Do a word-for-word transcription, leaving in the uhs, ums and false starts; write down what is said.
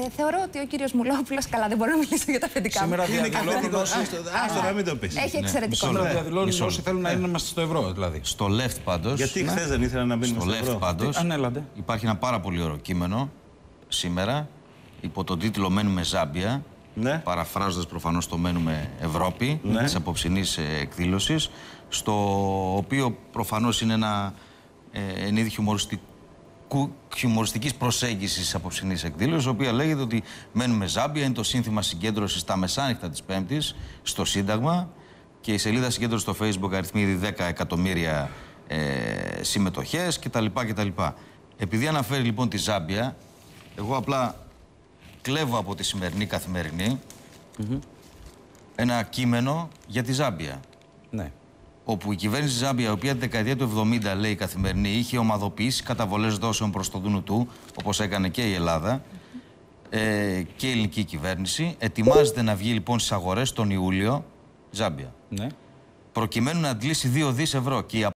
Ε, θεωρώ ότι ο κύριος Μουλόπουλος, καλά, δεν μπορώ να μιλήσω για τα αφεντικά μου. Σήμερα διαδηλώνουν όσοι. Άστο να μην το πεις. Έχει εξαιρετικό. Σήμερα διαδηλώνουν όσοι θέλουν να είμαστε στο ευρώ, δηλαδή. Στο left πάντως. Γιατί χθες δεν ήθελαν να μπαίνουν στο στο left ευρώ. πάντως. Ανέλαντε. Υπάρχει ένα πάρα πολύ ωραίο κείμενο σήμερα υπό τον τίτλο «Μένουμε Ζάμπια». Ναι. Παραφράζοντας προφανώς το «Μένουμε Ευρώπη», ναι. της απόψινής εκδήλωσης, στο οποίο προφανώς είναι ένα ε, εν είδη χιουμοριστικού, χιουμοριστικής προσέγγισης της απόψινής εκδήλωσης, η οποία λέγεται ότι «Μένουμε Ζάμπια» είναι το σύνθημα συγκέντρωσης στα μεσάνυχτα της Πέμπτης στο Σύνταγμα, και η σελίδα συγκέντρωση στο Facebook αριθμεί ήδη δέκα εκατομμύρια ε, συμμετοχές κτλ, κτλ. Επειδή αναφέρει λοιπόν τη Ζάμπια, εγώ απλά κλέβω από τη σημερινή Καθημερινή mm-hmm. ένα κείμενο για τη Ζάμπια. Ναι. Όπου η κυβέρνηση της Ζάμπια, η οποία τη δεκαετία του εβδομήντα, λέει η Καθημερινή, είχε ομαδοποιήσει καταβολές δόσεων προς το δούνου του, όπως έκανε και η Ελλάδα mm-hmm. ε, και η ελληνική κυβέρνηση, ετοιμάζεται να βγει λοιπόν στις αγορές τον Ιούλιο, Ζάμπια. Ναι. Προκειμένου να αντλήσει δύο δισεκατομμύρια ευρώ. Και η